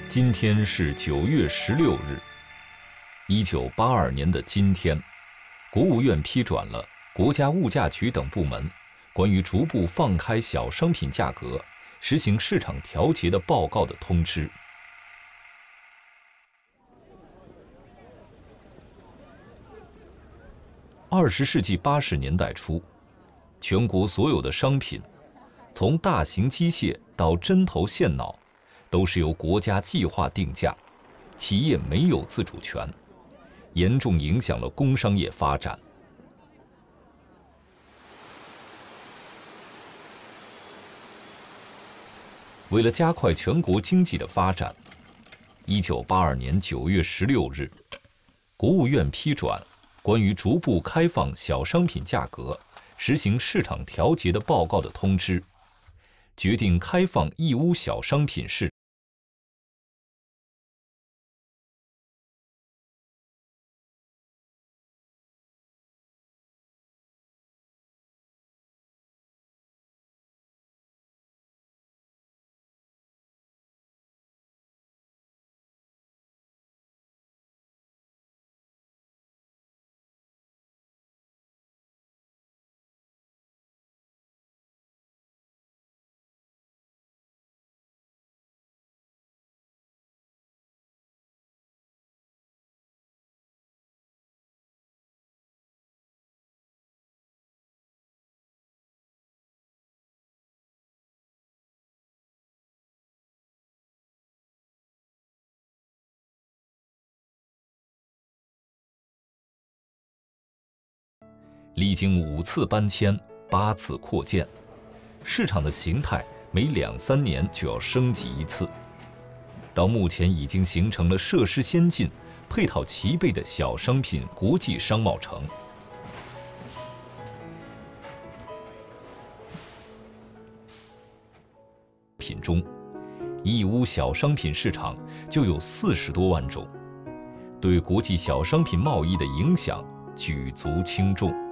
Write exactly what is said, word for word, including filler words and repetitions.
今天是九月十六日，一九八二年的今天，国务院批转了国家物价局等部门关于逐步放开小商品价格、实行市场调节的报告的通知。二十世纪八十年代初，全国所有的商品，从大型机械到针头线脑，都是由国家计划定价，企业没有自主权，严重影响了工商业发展。为了加快全国经济的发展，一九八二年九月十六日，国务院批转关于逐步开放小商品价格、实行市场调节的报告的通知，决定开放义乌小商品市。历经五次搬迁、八次扩建，市场的形态每两三年就要升级一次。到目前已经形成了设施先进、配套齐备的小商品国际商贸城。品中，义乌小商品市场就有四十多万种，对国际小商品贸易的影响举足轻重。